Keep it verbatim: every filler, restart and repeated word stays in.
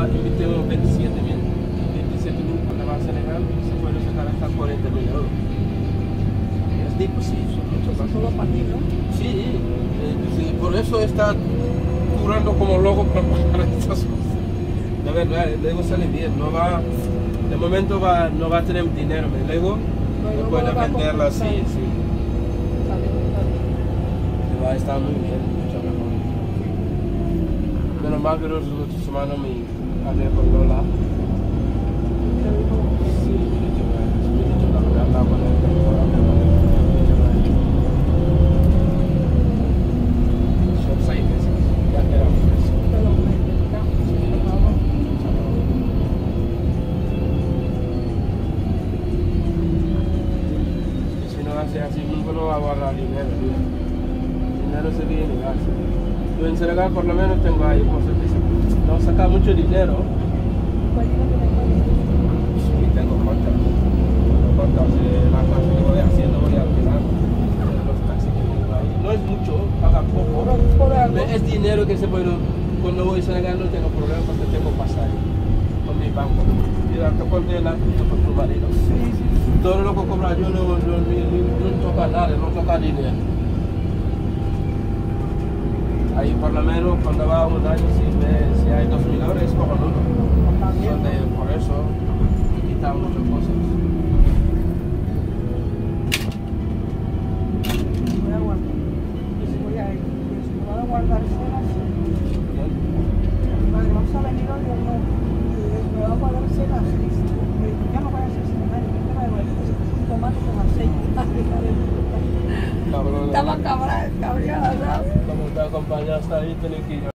invité unos veintisiete mil. veintisiete mil cuando va a Senegal, se puede sacar hasta cuarenta mil euros. Es tipo, sí, son muchos más. Solo para ti, ¿no? Sí, eh, sí, por eso está curando como loco para pagar estas cosas. De verdad, luego sale bien, no va, de momento va, no va a tener dinero, luego no, no puede venderla así, sí. Va a estar muy bien, mucho mejor. Menos mal que los otros hermanos me hablé con Lola. Sí, me he dicho, me he dicho la verdad, hablaba con él, son seis meses, ya quedamos eso. Si no hace así, nunca no va a guardar dinero. Dinero se viene y gasta. Yo en Senegal por lo menos tengo ahí cosas que no saca mucho dinero. Sí, tengo cuentas. Tengo cuentas de las cosas que voy haciendo, voy alquilando. Los taxis que tengo ahí. No es mucho, paga poco. Es dinero que se puede. Cuando voy a Senegal no tengo problemas porque tengo pasaje con mi banco. Y la cuenta de la con tu marido. Todo lo que cobra yo no, no, no, no toca nada, no toca dinero. Ahí por lo menos cuando va un año si, me, si hay dos mil euros es cojonudo. Por eso he quitado muchas cosas. Voy a guardar. Voy a ir. Voy a guardar cenas. Vale, vamos a venir hoy o no. Me voy a guardar cenas. Ya no voy a hacer cenas. Me voy a guardar un tomate con aceite. Cabrón. Estaba cabreada, ¿sabes? Como te acompaña hasta ahí, tenés que ir.